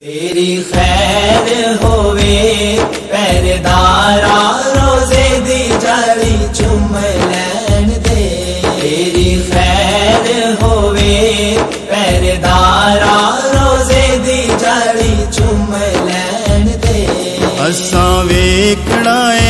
तेरी खैर होवे पहरेदारा रोजे दी जाली चुम लैन दे। तेरी खैर होवे पहरेदारा रोजे दी जाली चुम लैन दे। असां वेखना